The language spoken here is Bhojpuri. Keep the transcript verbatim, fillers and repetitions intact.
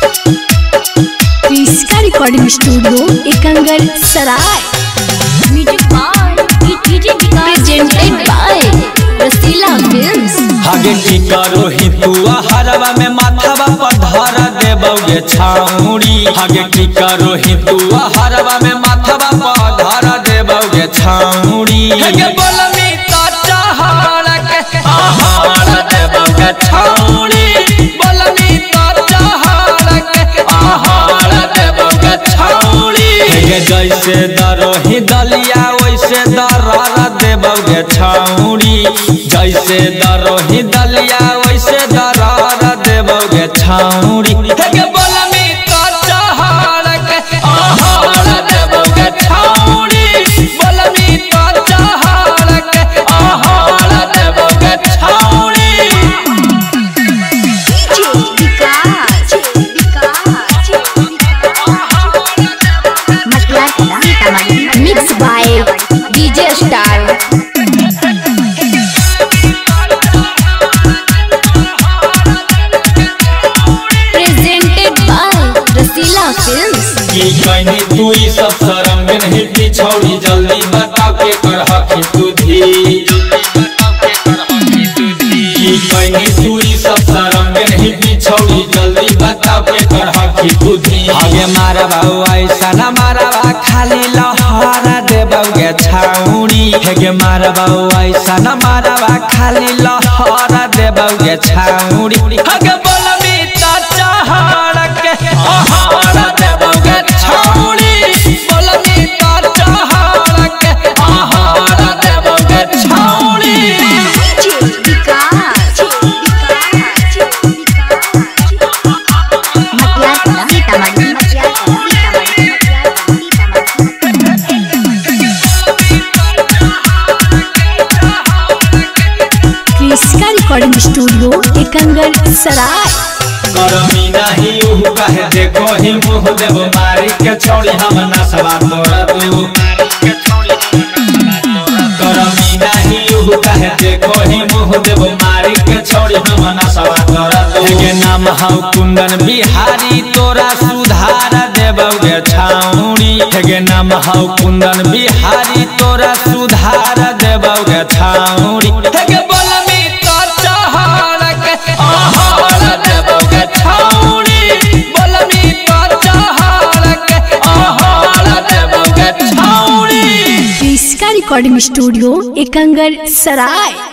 इसका recording studio Ekangar Sarai. Music by DJ presented by Rasila films. आगे की करो ही तू हरवा में माथावा पर धर देबोगे छाउड़ी। आगे की करो ही तू हरवा में माथावा पर धर देबोगे छाउड़ी। हे बोलमी तो चहर के आहार देबोगे छाउड़ी। बोलमी तो चहर के आहार देबोगे छाउड़ी। हे जैसे दरोही दलिया वैसे दरार देबोगे छाउड़ी। जैसे दरोही दलिया वैसे दरार देबोगे छाउड़ी। हे बोलमी तो चहर के आहार देबोगे छाउड़ी। बोलमी तो चहर के आहार देबोगे छाउड़ी। Mix by DJ star. की कहनी तू ई सब शर्म में नहीं पिछौड़ी। जल्दी बताओ के कर हकी तू धी। की कहनी तू ई सब शर्म में नहीं पिछौड़ी। जल्दी बताओ के कर हकी तू धी। आगे मारा बाऊ ऐसा न मारा बा खाली लहरा देबोगे छाउड़ी। हेगे मारा बाऊ ऐसा न मारा बा खाली लहरा देबोगे छाउड़ी। हेगे बोलमी तो चहर के आहार देबोगे छाउड़ी। बोलमी तो चहर के आहार देबोगे छाउड़ी। इसका रिकॉर्डिंग स्टूडियो एकंगर सराय। करमी नहीं ऊ कहे देखो ही मुँह देबो मारी के छोड़ी हम ना सवा तोरा दू। करमी नहीं ऊ कहे देखो ही मुँह देबो मारी के छोड़ी हम ना सवा तोरा दू। हेगे नाम हौ कुंदन बिहारी तोरा सुधार देबोगे छाउड़ी। हेगे नाम हौ कुंदन बिहारी तोरा सुधार देबोगे छाउड़ी। हेगे बोलमी तो चहर के आहार देबोगे छाउड़ी। बोलमी तो चहर के आहार देबोगे छाउड़ी। इसका रिकॉर्डिंग स्टूडियो एकंगर सराय।